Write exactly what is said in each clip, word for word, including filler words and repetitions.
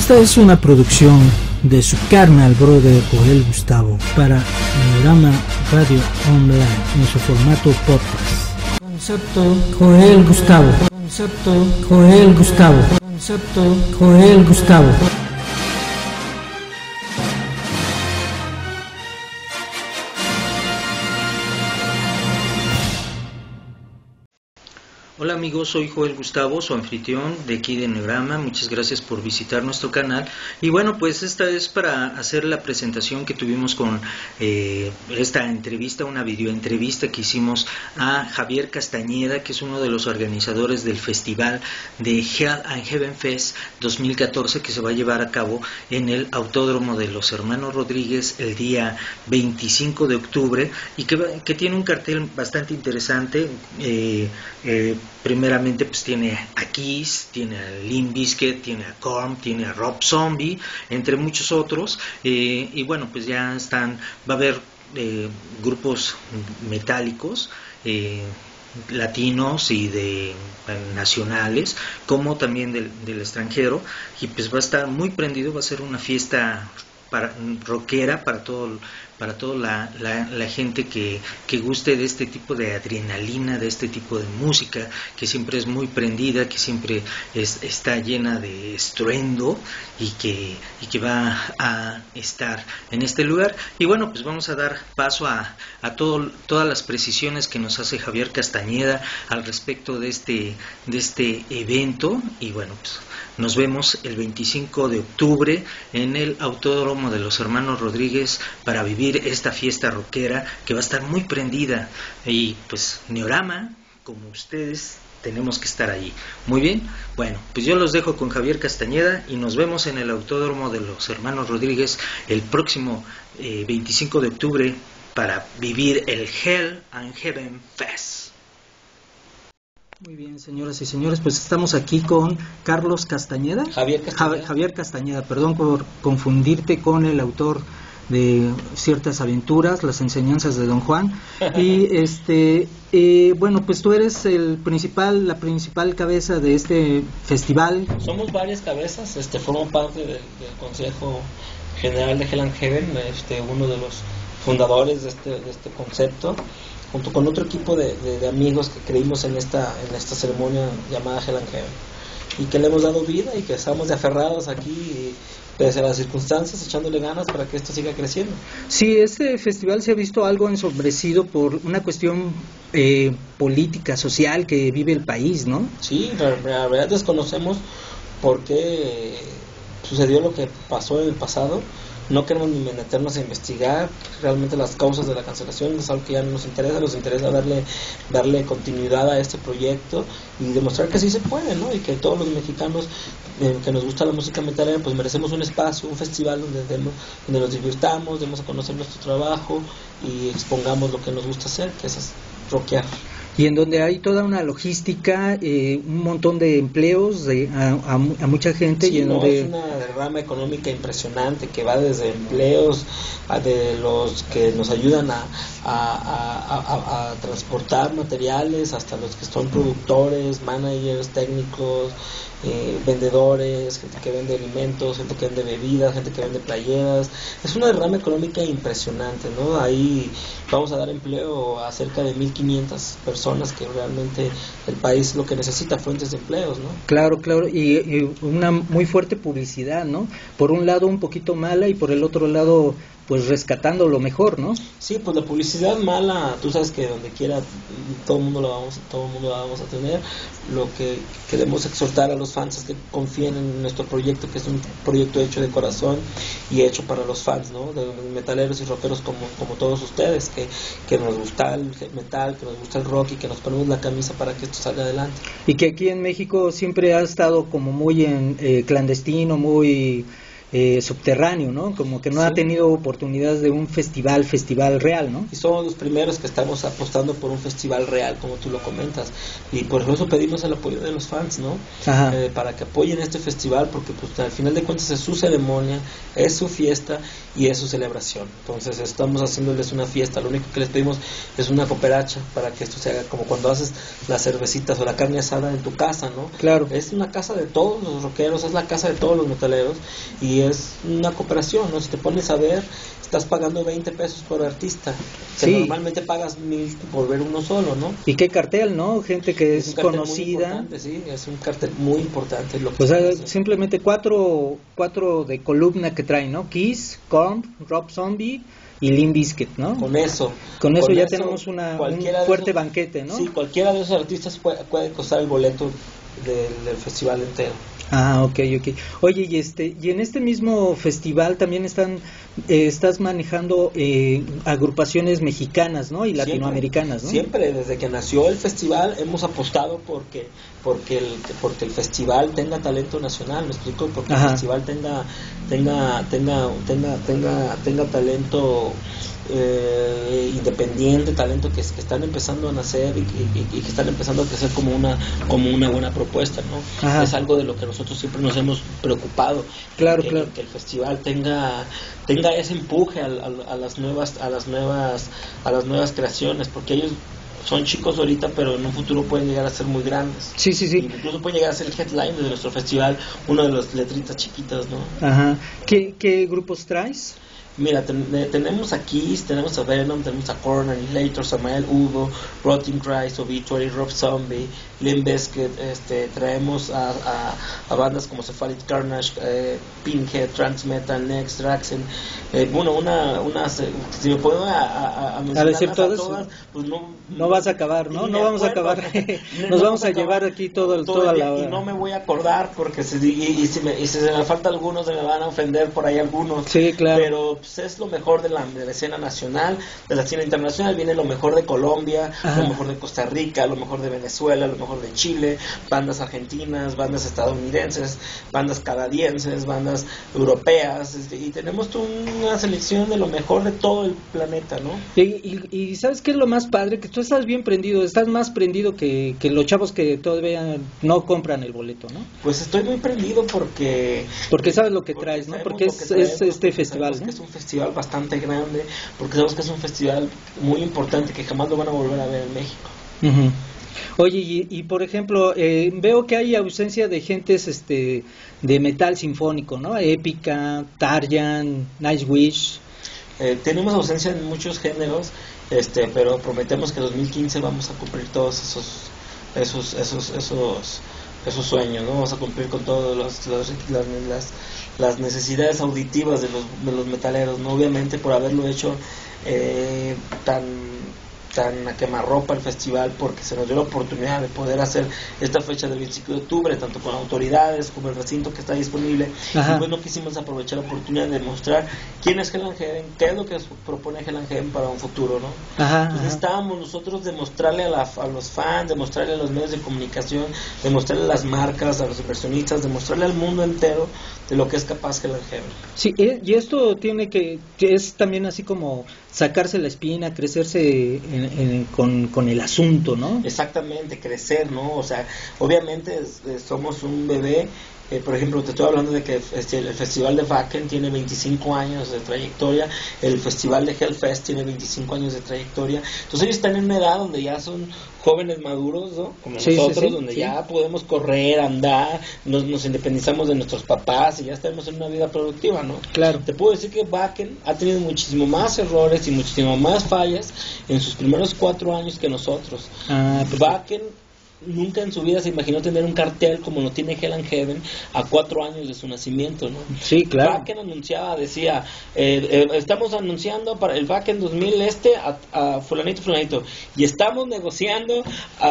Esta es una producción de su carnal brother Joel Gustavo para Neorama Radio Online en su formato podcast. Concepto Joel Gustavo. Concepto Joel Gustavo. Concepto Joel Gustavo. Hola amigos, soy Joel Gustavo, su anfitrión de aquí de Neorama. Muchas gracias por visitar nuestro canal. Y bueno, pues esta es para hacer la presentación que tuvimos con eh, esta entrevista, una videoentrevista que hicimos a Javier Castañeda, que es uno de los organizadores del festival de Hell and Heaven Fest dos mil catorce, que se va a llevar a cabo en el Autódromo de los Hermanos Rodríguez el día veinticinco de octubre, y que, que tiene un cartel bastante interesante. eh, eh, Primeramente pues tiene a Kiss, tiene a Limp Bizkit, tiene a Korn, tiene a Rob Zombie, entre muchos otros, eh, y bueno, pues ya están, va a haber eh, grupos metálicos, eh, latinos y de eh, nacionales, como también del, del extranjero, y pues va a estar muy prendido, va a ser una fiesta para rockera para todo para toda la, la, la gente que, que guste de este tipo de adrenalina, de este tipo de música que siempre es muy prendida, que siempre es, está llena de estruendo y que, y que va a estar en este lugar. Y bueno, pues vamos a dar paso a, a todo, todas las precisiones que nos hace Javier Castañeda al respecto de este, de este evento. Y bueno, pues nos vemos el veinticinco de octubre en el Autódromo de los Hermanos Rodríguez para vivir esta fiesta rockera que va a estar muy prendida. Y pues Neorama, como ustedes, tenemos que estar allí. Muy bien, bueno, pues yo los dejo con Javier Castañeda y nos vemos en el Autódromo de los Hermanos Rodríguez el próximo eh, veinticinco de octubre para vivir el Hell and Heaven Fest. Muy bien, señoras y señores, pues estamos aquí con Carlos Castañeda. Javier Castañeda. Javier Castañeda, perdón por confundirte con el autor de Ciertas Aventuras, Las Enseñanzas de Don Juan. Y este, eh, bueno, pues tú eres el principal, la principal cabeza de este festival. Somos varias cabezas, este, formo parte del, del Consejo General de Hell and Heaven, este, uno de los fundadores de este, de este concepto, junto con otro equipo de, de, de amigos que creímos en esta en esta ceremonia llamada Hell and Heaven, y que le hemos dado vida y que estamos de aferrados aquí y, pese a las circunstancias, echándole ganas para que esto siga creciendo. Sí, este festival se ha visto algo ensombrecido por una cuestión eh, política, social que vive el país, ¿no? Sí, la, la verdad desconocemos por qué sucedió lo que pasó en el pasado. No queremos ni meternos a investigar realmente las causas de la cancelación, es algo que ya no nos interesa. Nos interesa darle darle continuidad a este proyecto y demostrar que sí se puede, ¿no? Y que todos los mexicanos eh, que nos gusta la música metalera pues merecemos un espacio, un festival donde, demos, donde nos divirtamos, demos a conocer nuestro trabajo y expongamos lo que nos gusta hacer, que es rockear. Y en donde hay toda una logística, eh, un montón de empleos de, a, a, a mucha gente. Sí, y en no, donde... es una derrama económica impresionante que va desde empleos a de los que nos ayudan a, a, a, a, a transportar materiales, hasta los que son productores, managers, técnicos, eh, vendedores, gente que vende alimentos, gente que vende bebidas, gente que vende playeras. Es una derrama económica impresionante, ¿no? Ahí vamos a dar empleo a cerca de mil quinientas personas, que realmente el país lo que necesita, fuentes de empleos, ¿no? Claro, claro, y, y una muy fuerte publicidad, ¿no? Por un lado un poquito mala y por el otro lado pues rescatando lo mejor, ¿no? Sí, pues la publicidad mala, tú sabes que donde quiera todo el mundo lo vamos, todo el mundo la vamos a tener. Lo que queremos exhortar a los fans es que confíen en nuestro proyecto, que es un proyecto hecho de corazón y hecho para los fans, ¿no? De los metaleros y rockeros como, como todos ustedes, que, que nos gusta el metal, que nos gusta el rock y que nos ponemos la camisa para que esto salga adelante. Y que aquí en México siempre ha estado como muy en eh, clandestino, muy eh, subterráneo, ¿no? Como que no Sí. ha tenido oportunidades de un festival, festival real, ¿no? Y somos los primeros que estamos apostando por un festival real, como tú lo comentas, y por eso pedimos el apoyo de los fans, ¿no? Ajá. Eh, para que apoyen este festival, porque pues al final de cuentas es su ceremonia, es su fiesta y es su celebración. Entonces estamos haciéndoles una fiesta, lo único que les pedimos es una cooperacha para que esto se haga como cuando haces las cervecitas o la carne asada en tu casa, ¿no? Claro. Es una casa de todos los rockeros, es la casa de todos los metaleros y es una cooperación, ¿no? Si te pones a ver, estás pagando veinte pesos por artista, que Sí. normalmente pagas mil por ver uno solo, ¿no? Y qué cartel, ¿no? Gente que es, un cartel muy conocida. importante, sí, es un cartel muy importante. Lo que O sea, se hace. simplemente cuatro, cuatro de columna que traen, ¿no? Kiss, Korn, Rob Zombie y Limp Bizkit, ¿no? Con eso. Con eso ya tenemos una, un cualquiera de fuerte esos- banquete, ¿no? Sí, cualquiera de esos artistas puede, puede costar el boleto del, del festival entero. Ah, ok, ok. Oye, y este, y en este mismo festival también están, eh, estás manejando eh, agrupaciones mexicanas, ¿no? Y Siempre, latinoamericanas, ¿no? Siempre, desde que nació el festival hemos apostado porque porque el porque el festival tenga talento nacional, ¿me explico? Porque Ajá. el festival tenga tenga tenga tenga tenga tenga talento eh, independiente, talento que, que están empezando a nacer y, y, y que están empezando a crecer como una como una buena propuesta, ¿no? Ajá. Es algo de lo que nosotros siempre nos hemos preocupado. Claro, que, claro. que el festival tenga tenga ese empuje a, a, a las nuevas a las nuevas a las nuevas creaciones, porque ellos son chicos ahorita, pero en un futuro pueden llegar a ser muy grandes. Sí, sí, sí. Incluso pueden llegar a ser el headline de nuestro festival, uno de las letritas chiquitas, ¿no? Ajá. ¿Qué, qué grupos traes? Mira, ten, eh, tenemos a Kiss, tenemos a Venom, tenemos a Korn, Annihilator, Samael Udo, Rotting Christ, Obituary, Rob Zombie, Limp Bizkit, este, traemos a, a, a bandas como Cephalic Carnage, eh, Pinhead, Transmetal, Next, Draxen, eh, bueno, una, una, si me puedo a, a, a mencionarlas decir todas, todas, pues no, No vas a acabar, ¿no? ni No me vamos a acuerdo. acabar. No Nos vamos a acabar llevar aquí todo el- todo toda el la día, hora. y no me voy a acordar porque si, y, y si me, y si se me falta algunos se me van a ofender por ahí algunos. Sí, claro. Pero pues, es lo mejor de la, de la escena nacional, de la escena internacional, viene lo mejor de Colombia, Ajá. lo mejor de Costa Rica, lo mejor de Venezuela, lo mejor de Chile, bandas argentinas, bandas estadounidenses, bandas canadienses, bandas europeas, este, y tenemos toda una selección de lo mejor de todo el planeta, ¿no? Y, y, y ¿sabes qué es lo más padre? Que tú estás bien prendido, estás más prendido que, que los chavos que todavía no compran el boleto, ¿no? Pues estoy muy prendido porque Porque sabes lo que porque traes, ¿no? sabemos Porque lo es, que traemos, es este porque festival, sabemos ¿no? que es un festival bastante grande, porque sabemos que es un festival muy importante que jamás lo van a volver a ver en México. Ujú. Oye, y, y por ejemplo, eh, veo que hay ausencia de gentes este, de metal sinfónico, ¿no? Épica, Tarjan, Nightwish. Eh, tenemos ausencia en muchos géneros, este, pero prometemos que en dos mil quince vamos a cumplir todos esos esos esos esos esos sueños, ¿no? Vamos a cumplir con todas las, las, las, las necesidades auditivas de los, de los metaleros, ¿no? Obviamente por haberlo hecho eh, tan tan a quemarropa el festival, porque se nos dio la oportunidad de poder hacer esta fecha del veinticinco de octubre, tanto con autoridades como el recinto que está disponible. Ajá. Y bueno, quisimos aprovechar la oportunidad de mostrar quién es Hell and Heaven, qué es lo que propone Hell and Heaven para un futuro, ¿no? Ajá, Entonces ajá. estábamos nosotros demostrarle a, la, a los fans, demostrarle a los medios de comunicación, demostrarle a las marcas, a los inversionistas, demostrarle al mundo entero de lo que es capaz Hell and Heaven. Sí, eh, y esto tiene que, que es también así como sacarse la espina, crecerse en, en, con, con el asunto, ¿no? Exactamente, crecer, ¿no? O sea, obviamente es, es, somos un bebé. Eh, por ejemplo, te estoy hablando de que este, el festival de Wacken tiene veinticinco años de trayectoria, el festival de Hellfest tiene veinticinco años de trayectoria, entonces ellos están en una edad donde ya son jóvenes maduros, ¿no? Como Sí, nosotros, sí, sí, donde sí. ya podemos correr, andar, nos, nos independizamos de nuestros papás y ya estamos en una vida productiva, ¿no? Claro. Te puedo decir que Wacken ha tenido muchísimo más errores y muchísimo más fallas en sus primeros cuatro años que nosotros. Ah, perfecto. Wacken nunca en su vida se imaginó tener un cartel como lo tiene Hell and Heaven a cuatro años de su nacimiento, ¿no? Sí, claro. Wacken anunciaba, decía, eh, eh, estamos anunciando para el Wacken dos mil este a, a fulanito, fulanito, y estamos negociando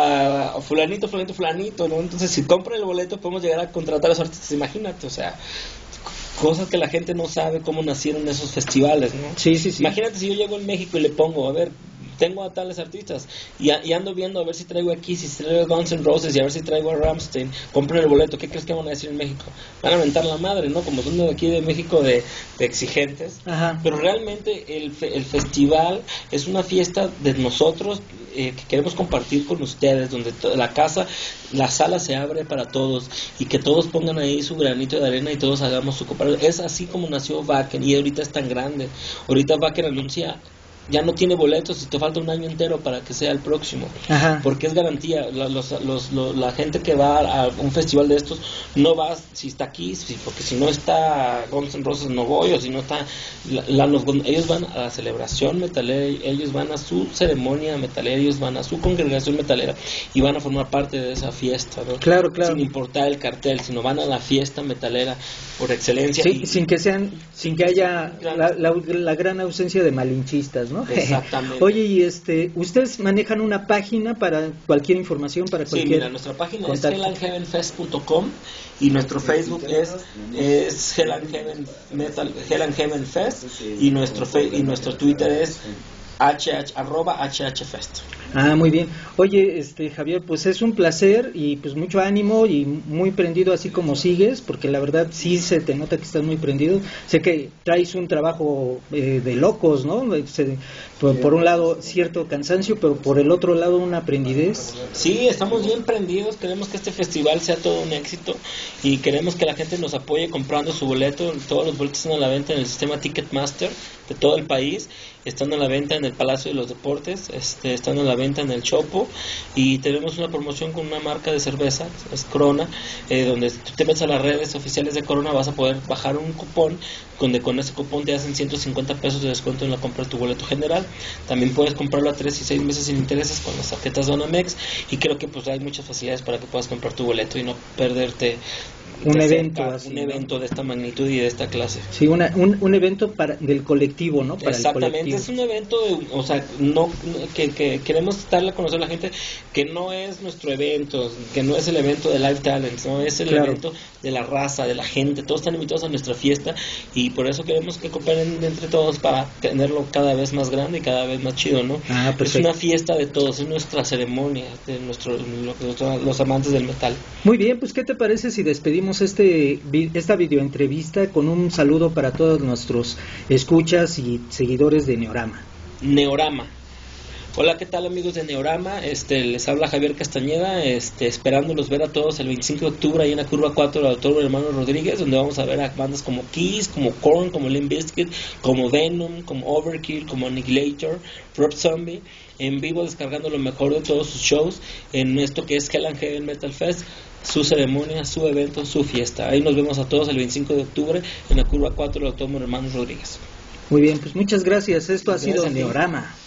a, a fulanito, fulanito, fulanito, ¿no? Entonces, si compran el boleto podemos llegar a contratar a los artistas, imagínate, o sea, cosas que la gente no sabe cómo nacieron esos festivales, ¿no? Sí, sí, sí. Imagínate si yo llego en México y le pongo, a ver, tengo a tales artistas y, a, y ando viendo a ver si traigo aquí, si traigo a Guns N' Roses y a ver si traigo a Rammstein, compren el boleto. ¿Qué crees que van a decir en México? Van a mentar la madre, ¿no? Como son de aquí de México de, de exigentes. Ajá. Pero realmente el, fe, el festival es una fiesta de nosotros eh, que queremos compartir con ustedes, donde to- la casa, la sala se abre para todos y que todos pongan ahí su granito de arena y todos hagamos su cooperación. Es así como nació Wacken y ahorita es tan grande. Ahorita Wacken anuncia, ya no tiene boletos y te falta un año entero para que sea el próximo. Ajá. Porque es garantía. La, los, los, los, la gente que va a un festival de estos no va si está aquí, si, porque si no está Guns N' Roses no voy, o si no está la, la, los, ellos van a la celebración metalera, ellos van a su ceremonia metalera, ellos van a su congregación metalera y van a formar parte de esa fiesta, ¿no? Claro, claro. Sin importar el cartel, sino van a la fiesta metalera por excelencia. Sí, y, sin que sean, sin que haya la, la, la gran ausencia de malinchistas, ¿no? Exactamente. Oye, y este, ustedes manejan una página para cualquier información, para cualquier. Sí, mira, nuestra página contacto. es hell and heaven fest punto com y nuestro Facebook es, es Hell and Heaven Metal, Hell and Heaven Fest, y nuestro fe, y nuestro Twitter es hh arroba hhfest. Ah, muy bien. Oye, este Javier, pues es un placer y pues mucho ánimo y muy prendido así como sigues, porque la verdad sí se te nota que estás muy prendido. Sé que traes un trabajo eh, de locos, ¿no? Se, por, por un lado cierto cansancio, pero por el otro lado una aprendidez. Sí, estamos bien prendidos, queremos que este festival sea todo un éxito y queremos que la gente nos apoye comprando su boleto. Todos los boletos están a la venta en el sistema Ticketmaster de todo el país, están a la venta en el Palacio de los Deportes, este, están a la venta en el Chopo, y tenemos una promoción con una marca de cerveza, es Corona, eh, donde tú te metes a las redes oficiales de Corona, vas a poder bajar un cupón, donde con ese cupón te hacen ciento cincuenta pesos de descuento en la compra de tu boleto general. También puedes comprarlo a tres y seis meses sin intereses con las tarjetas Donamex, y creo que pues hay muchas facilidades para que puedas comprar tu boleto y no perderte un evento cerca, así, un ¿no? evento de esta magnitud y de esta clase. Sí, una, un, un evento para del colectivo, ¿no? Para Exactamente, el colectivo. es un evento, de, o sea, no que, que queremos darle a conocer a la gente que no es nuestro evento, que no es el evento de Live Talents, no es el Claro. evento de la raza, de la gente, todos están invitados a nuestra fiesta y por eso queremos que cooperen entre todos para tenerlo cada vez más grande y cada vez más chido, ¿no? Ah, es perfecto. una fiesta de todos, es nuestra ceremonia de nuestros los, los amantes del metal. Muy bien, pues ¿qué te parece si despedimos este vi- esta videoentrevista con un saludo para todos nuestros escuchas y seguidores de Neorama? Neorama. Hola, ¿qué tal amigos de Neorama? Este, les habla Javier Castañeda, este, esperándolos ver a todos el veinticinco de octubre ahí en la curva cuatro del Autódromo Hermano Rodríguez, donde vamos a ver a bandas como Kiss, como Korn, como Limp Bizkit, como Venom, como Overkill, como Annihilator, Rob Zombie, en vivo descargando lo mejor de todos sus shows en esto que es Hell and Heaven Metal Fest, su ceremonia, su evento, su fiesta. Ahí nos vemos a todos el veinticinco de octubre en la curva cuatro del Autódromo Hermano Rodríguez. Muy bien, pues muchas gracias. Esto ha Gracias sido a ti. Neorama.